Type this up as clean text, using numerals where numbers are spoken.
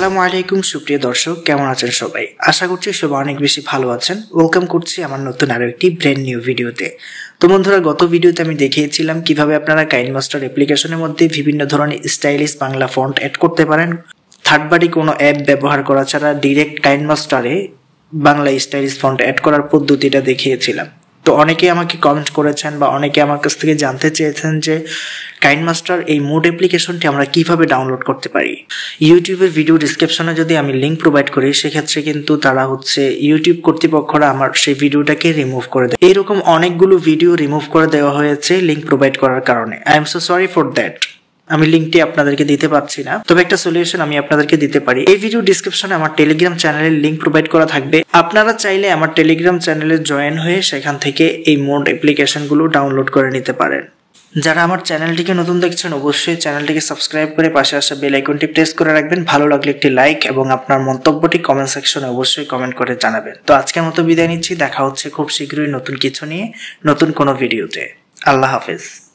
আসসালামু আলাইকুম সুপ্রিয় দর্শক, কেমন আছেন সবাই? আশা করছি সবাই অনেক বেশি ভালো আছেন। ওয়েলকাম করছি আমার নতুন আরো একটি ব্র্যান্ড নিউ ভিডিওতে। তো বন্ধুরা, গত ভিডিওতে আমি দেখিয়েছিলাম কিভাবে আপনারা কাইনমাস্টার অ্যাপ্লিকেশনের মধ্যে বিভিন্ন ধরনের স্টাইলিশ বাংলা ফন্ট অ্যাড করতে পারেন থার্ড পার্টি কোনো অ্যাপ ব্যবহার করা ছাড়া ডিরেক্ট কাইনমাস্টারে বাংলা স্টাইলিশ ফন্ট অ্যাড করার পদ্ধতিটা দেখিয়েছিলাম। তো অনেকে আমাকে কমেন্ট করেছেন বা অনেকে আমার কাছ থেকে জানতে চেয়েছেন যে কাইনমাস্টার এই মোড অ্যাপ্লিকেশনটি আমরা কিভাবে ডাউনলোড করতে পারি। ইউটিউবের ভিডিও ডিসক্রিপশনে যদি আমি লিঙ্ক প্রোভাইড করি, সেক্ষেত্রে কিন্তু তারা ইউটিউব কর্তৃপক্ষরা আমার সেই ভিডিওটাকে রিমুভ করে দেয়। এইরকম অনেকগুলো ভিডিও রিমুভ করে দেওয়া হয়েছে লিঙ্ক প্রোভাইড করার কারণে। I am so sorry for that. আমি লিঙ্কটি আপনাদেরকে দিতে পারছি না, তবে একটা সলিউশন আমি আপনাদেরকে দিতে পারি। এই ভিডিও ডিসক্রিপশনে আমার টেলিগ্রাম চ্যানেলের লিঙ্ক প্রোভাইড করা থাকবে। আপনারা চাইলে আমার টেলিগ্রাম চ্যানেলে জয়েন হয়ে সেখান থেকে এই মোড অ্যাপ্লিকেশনগুলো ডাউনলোড করে নিতে পারেন। যারা আমার চ্যানেলটিকে নতুন দেখছেন, অবশ্যই চ্যানেলটিকে সাবস্ক্রাইব করে পাশে আসা বেল আইকনটি প্রেস করে রাখবেন। ভালো লাগলে একটি লাইক এবং আপনার মন্তব্যটি কমেন্ট সেকশনে অবশ্যই কমেন্ট করে জানাবেন। তো আজকের মতো বিদায় নিচ্ছি। দেখা হচ্ছে খুব শীঘ্রই নতুন কিছু নিয়ে, নতুন কোনো ভিডিওতে। আল্লাহ হাফেজ।